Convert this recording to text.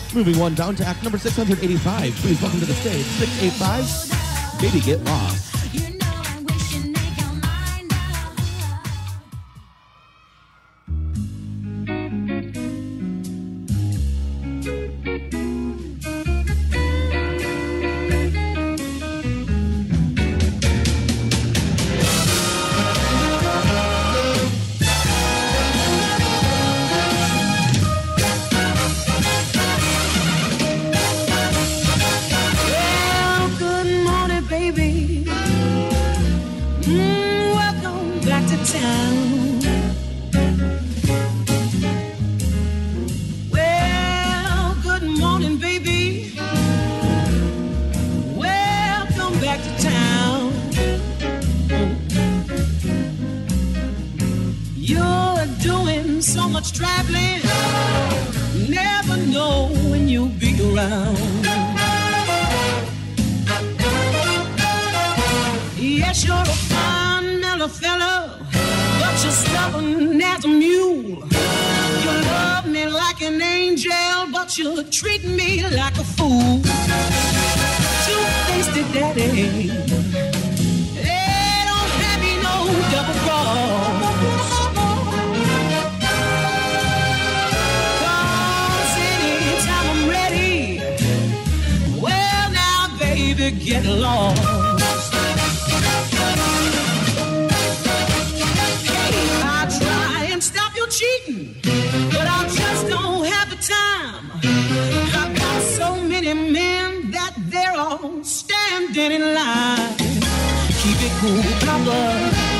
Moving one down to act number 685. Please welcome to the stage, 685, Baby Get Lost. You treat me like a fool. Two-faced daddy, they don't have me no double cross. 'Cause anytime I'm ready, well now baby get lost. Hey, I try and stop you cheating, but I just don't have the time. I've got so many men that they're all standing in line. Keep it cool, brother.